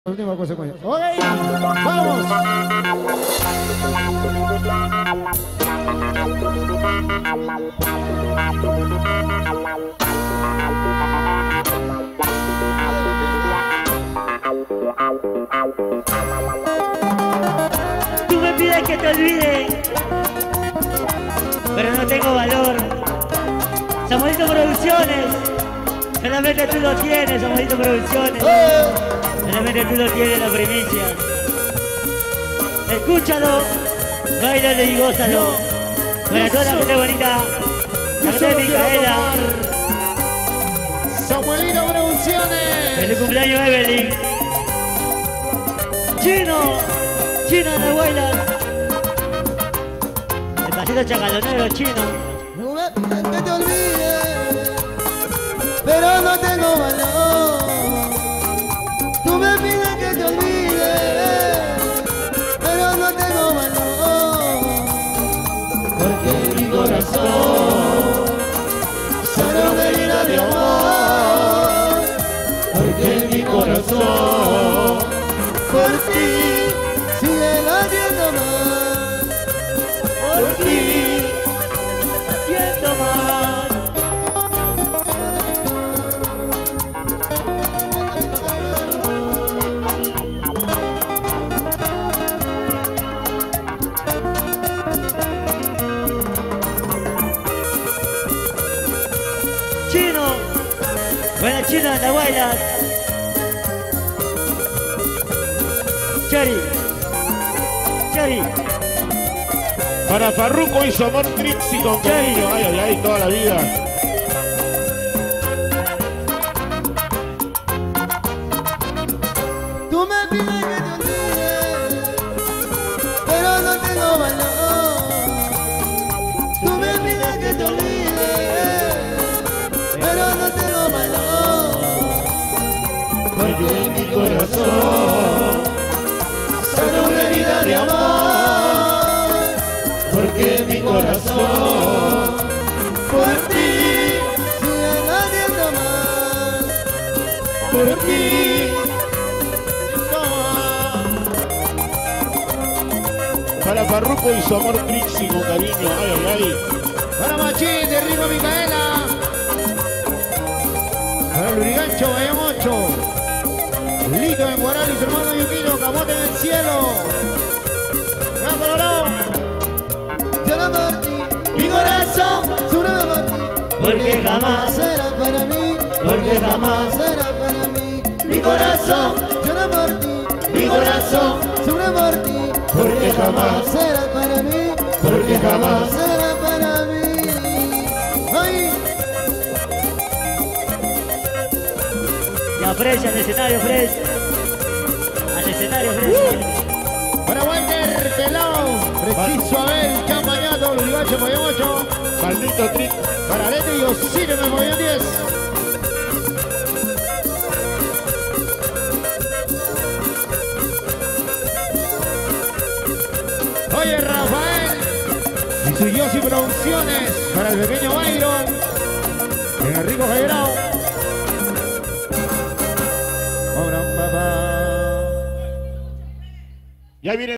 Última consecuencia. ¡Ok! ¡Vamos! Tú me pides que te olvide, pero no tengo valor. Samuelito Producciones, solamente tú lo tienes, Samuelito Producciones. Solamente tú lo tienes, la primicia. Escúchalo, bailalo y gózalo. Para toda la gente bonita, la gente de Micaela. Samuelito Producciones. Feliz cumpleaños, Evelyn. Chino de la abuela. El pasito chacalonero chino. No me pides que te olvides, pero no tengo valor. Tú me pides que te olvides, pero no tengo valor. Porque mi corazón solo me herida de amor. Porque mi corazón por ti sigue latiendo más. Por ti Siento más. Chino, buena Chino de la guayla. Cherry. Para Farruko y su amor Trixie con cariño. Ay, ay, ay, toda la vida. tú me pides que te olvides, pero no tengo valor. Tú me pides que te olvides, pero no tengo valor. Porque mi corazón solo una herida de amor. Porque mi corazón por ti sigue latiendo más. Por ti. Para Farruko y su amor Trixie con cariño. Ay, ay, ay. Para Machín de Ritmo Micaela. Para Lurigancho, Bayamocho. Lito en Guaral y su hermano Yuquino, Camote en el cielo. ¡Gran Colorado! Llora por ti, mi corazón llora por ti. Porque jamás será para mí, porque jamás será para mí. Mi corazón llora por ti, mi corazón, llora por ti. porque jamás, será para mí, porque jamás. será para mí. Ay, Ya Fresh, al escenario Fresh. Al escenario Fresh. Para Walter Pelao. Preciso Abel, Chamañato, Lurigancho, Bayamocho. Maldito Trix. Para Lete y Osiro en el movimiento 10. Oye, Rafael y su Yossi Producciones para el pequeño Byron en el rico Jairao. Ahora, papá. Ya viene.